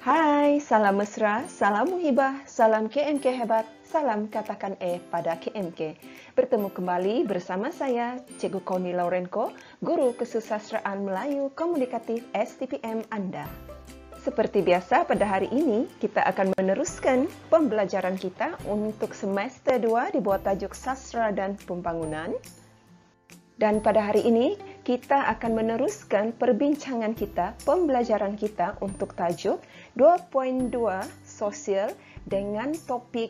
Hai, salam mesra, salam muhibah, salam KMK hebat, salam katakan pada KMK. Bertemu kembali bersama saya, Cikgu Connie Laurenko, Guru Kesusastraan Melayu Komunikatif STPM Anda. Seperti biasa, pada hari ini kita akan meneruskan pembelajaran kita untuk semester 2 di bawah tajuk Sastra dan Pembangunan. Dan pada hari ini, kita akan meneruskan perbincangan kita, pembelajaran kita untuk tajuk 2.2 Sosial dengan topik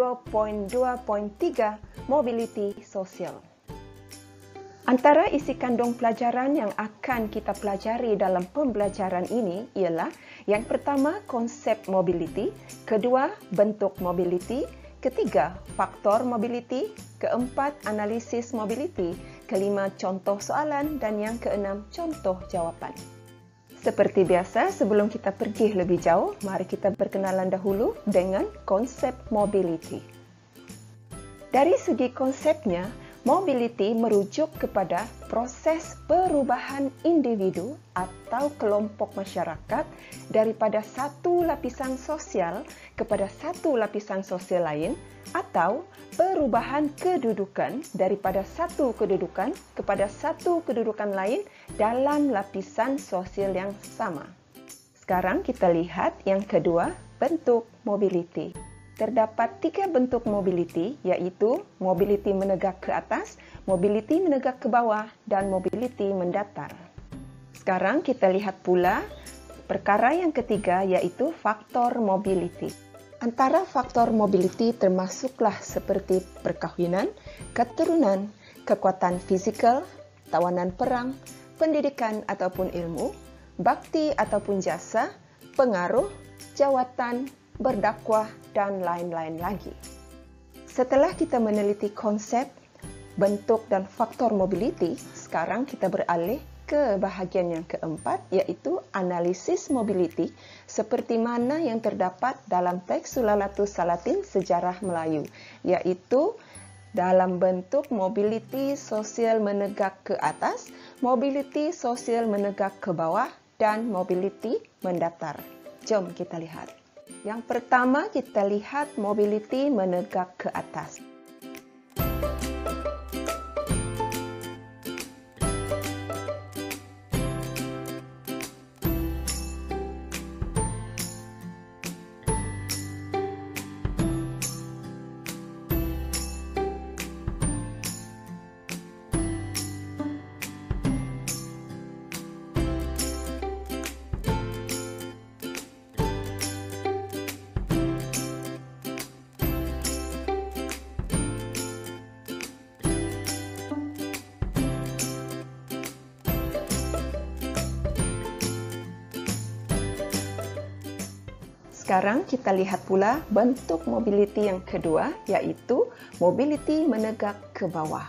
2.2.3 Mobility Sosial. Antara isi kandung pelajaran yang akan kita pelajari dalam pembelajaran ini ialah yang pertama, konsep mobility, kedua, bentuk mobility, ketiga, faktor mobility, keempat, analisis mobility, kelima, contoh soalan, dan yang keenam, contoh jawapan. Seperti biasa, sebelum kita pergi lebih jauh, mari kita berkenalan dahulu dengan konsep mobility. Dari segi konsepnya, mobility merujuk kepada proses perubahan individu atau kelompok masyarakat daripada satu lapisan sosial kepada satu lapisan sosial lain, atau perubahan kedudukan daripada satu kedudukan kepada satu kedudukan lain dalam lapisan sosial yang sama. Sekarang kita lihat yang kedua, bentuk mobility. Terdapat 3 bentuk mobility, iaitu mobility menegak ke atas, mobility menegak ke bawah, dan mobility mendatar. Sekarang kita lihat pula perkara yang ketiga, iaitu faktor mobility. Antara faktor mobility termasuklah seperti perkahwinan, keturunan, kekuatan fizikal, tawanan perang, pendidikan ataupun ilmu, bakti ataupun jasa, pengaruh, jawatan, berdakwah, dan lain-lain lagi. Setelah kita meneliti konsep, bentuk, dan faktor mobility, sekarang kita beralih ke bahagian yang keempat, iaitu analisis mobility, seperti mana yang terdapat dalam teks Sulalatus Salatin Sejarah Melayu, iaitu dalam bentuk mobility sosial menegak ke atas, mobility sosial menegak ke bawah, dan mobility mendatar. Jom kita lihat. Yang pertama, kita lihat mobility menegak ke atas. Sekarang kita lihat pula bentuk mobility yang kedua, iaitu mobility menegak ke bawah.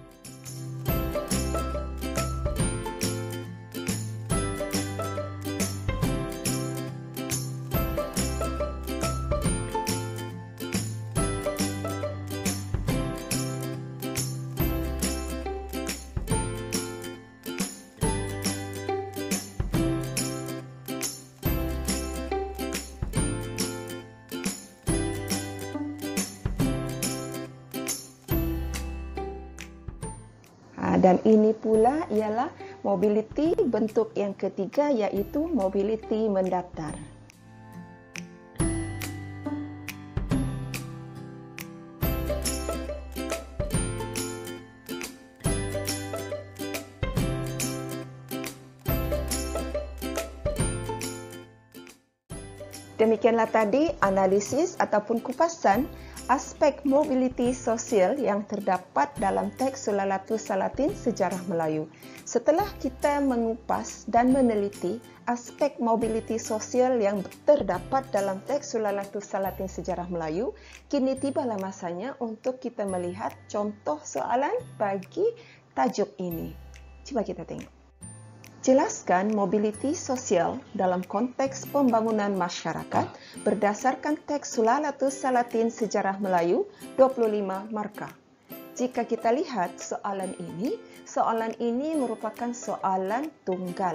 Dan ini pula ialah mobility bentuk yang ketiga, iaitu mobility mendatar. Demikianlah tadi analisis ataupun kupasan aspek mobility sosial yang terdapat dalam teks Sulalatus Salatin Sejarah Melayu. Setelah kita mengupas dan meneliti aspek mobility sosial yang terdapat dalam teks Sulalatus Salatin Sejarah Melayu, kini tibalah masanya untuk kita melihat contoh soalan bagi tajuk ini. Coba kita tengok. Jelaskan mobility sosial dalam konteks pembangunan masyarakat berdasarkan teks Sulalatus Salatin Sejarah Melayu 25 markah. Jika kita lihat soalan ini merupakan soalan tunggal.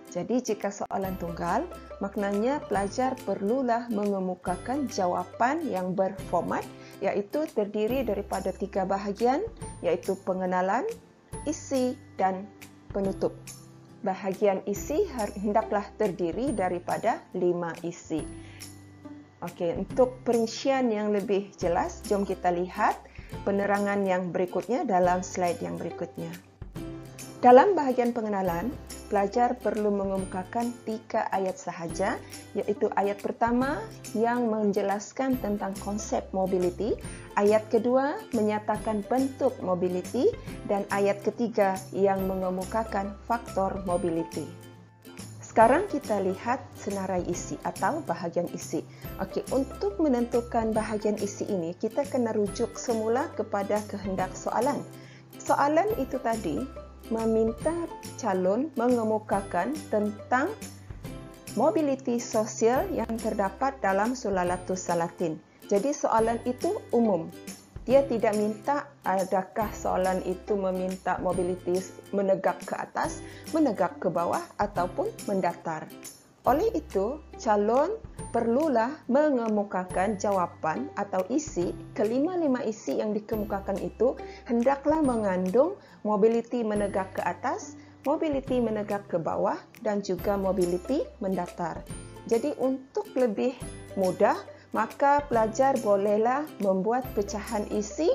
Jadi jika soalan tunggal, maknanya pelajar perlulah mengemukakan jawapan yang berformat, iaitu terdiri daripada 3 bahagian, iaitu pengenalan, isi dan penutup. Bahagian isi hendaklah terdiri daripada 5 isi. Okey, untuk perincian yang lebih jelas, jom kita lihat penerangan yang berikutnya dalam slide yang berikutnya. Dalam bahagian pengenalan, pelajar perlu mengemukakan 3 ayat sahaja, iaitu ayat pertama yang menjelaskan tentang konsep mobility, ayat kedua menyatakan bentuk mobility, dan ayat ketiga yang mengemukakan faktor mobility. Sekarang kita lihat senarai isi atau bahagian isi. Okey, untuk menentukan bahagian isi ini, kita kena rujuk semula kepada kehendak soalan. Soalan itu tadi meminta calon mengemukakan tentang mobiliti sosial yang terdapat dalam Sulalatus Salatin. Jadi soalan itu umum. Dia tidak minta adakah soalan itu meminta mobiliti menegak ke atas, menegak ke bawah ataupun mendatar. Oleh itu, calon perlulah mengemukakan jawapan atau isi, kelima-lima isi yang dikemukakan itu hendaklah mengandung mobiliti menegak ke atas, mobiliti menegak ke bawah dan juga mobiliti mendatar. Jadi untuk lebih mudah, maka pelajar bolehlah membuat pecahan isi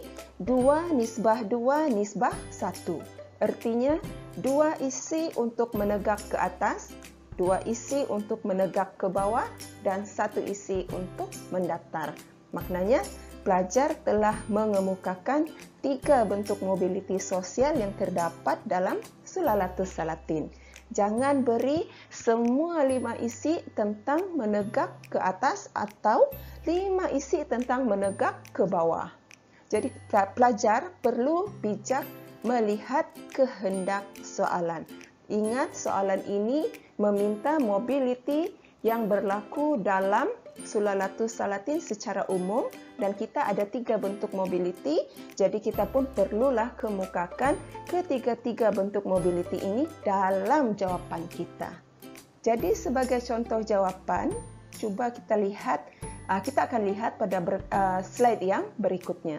2:2:1. Artinya 2 isi untuk menegak ke atas, 2 isi untuk menegak ke bawah dan 1 isi untuk mendatar. Maknanya pelajar telah mengemukakan 3 bentuk mobiliti sosial yang terdapat dalam Sulalatus Salatin. Jangan beri semua 5 isi tentang menegak ke atas atau 5 isi tentang menegak ke bawah. Jadi pelajar perlu bijak melihat kehendak soalan. Ingat, soalan ini meminta mobiliti yang berlaku dalam Sulalatus Salatin secara umum dan kita ada 3 bentuk mobiliti, jadi kita pun perlulah kemukakan ketiga-tiga bentuk mobiliti ini dalam jawapan kita. Jadi sebagai contoh jawapan, cuba kita lihat, kita akan lihat pada slide yang berikutnya.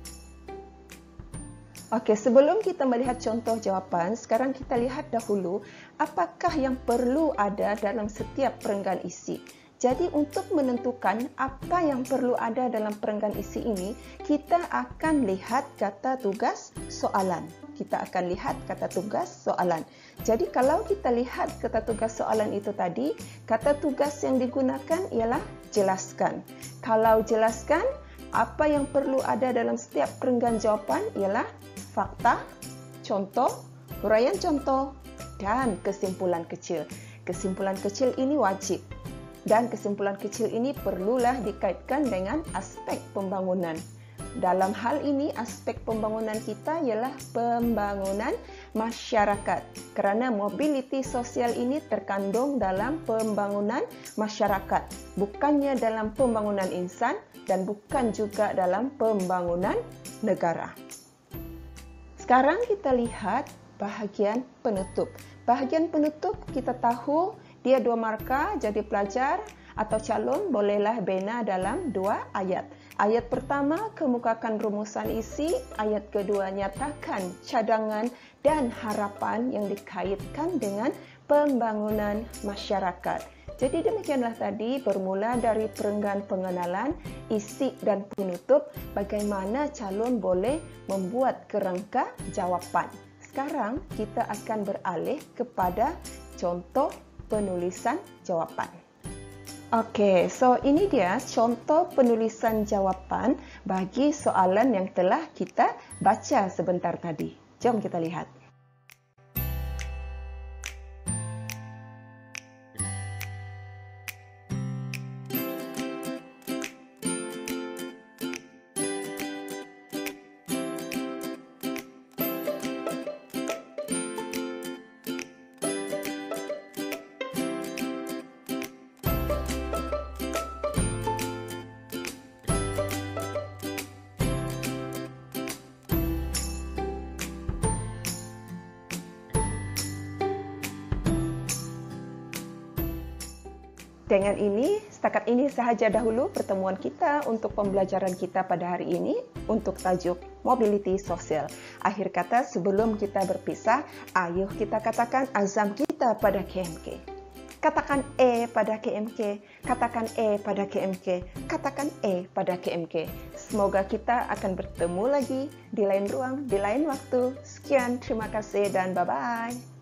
Okey, sebelum kita melihat contoh jawapan, sekarang kita lihat dahulu apakah yang perlu ada dalam setiap perenggan isi. Jadi untuk menentukan apa yang perlu ada dalam perenggan isi ini, kita akan lihat kata tugas soalan. Kita akan lihat kata tugas soalan. Jadi kalau kita lihat kata tugas soalan itu tadi, kata tugas yang digunakan ialah jelaskan. Kalau jelaskan, apa yang perlu ada dalam setiap perenggan jawapan ialah fakta, contoh, huraian contoh, dan kesimpulan kecil. Kesimpulan kecil ini wajib. Dan kesimpulan kecil ini perlulah dikaitkan dengan aspek pembangunan. Dalam hal ini, aspek pembangunan kita ialah pembangunan masyarakat. Kerana mobiliti sosial ini terkandung dalam pembangunan masyarakat. Bukannya dalam pembangunan insan dan bukan juga dalam pembangunan negara. Sekarang kita lihat bahagian penutup. Bahagian penutup kita tahu dia 2 markah, jadi pelajar atau calon bolehlah bina dalam 2 ayat. Ayat pertama, kemukakan rumusan isi. Ayat kedua, nyatakan cadangan dan harapan yang dikaitkan dengan pembangunan masyarakat. Jadi demikianlah tadi bermula dari perenggan pengenalan, isi dan penutup, bagaimana calon boleh membuat kerangka jawapan. Sekarang kita akan beralih kepada contoh penulisan jawapan. Okey, so ini dia contoh penulisan jawapan bagi soalan yang telah kita baca sebentar tadi. Jom kita lihat. Dengan ini, setakat ini sahaja dahulu pertemuan kita untuk pembelajaran kita pada hari ini untuk tajuk mobility sosial. Akhir kata sebelum kita berpisah, ayo kita katakan azam kita pada KMK. Katakan pada KMK, katakan pada KMK, katakan pada KMK. Semoga kita akan bertemu lagi di lain ruang, di lain waktu. Sekian, terima kasih dan bye-bye.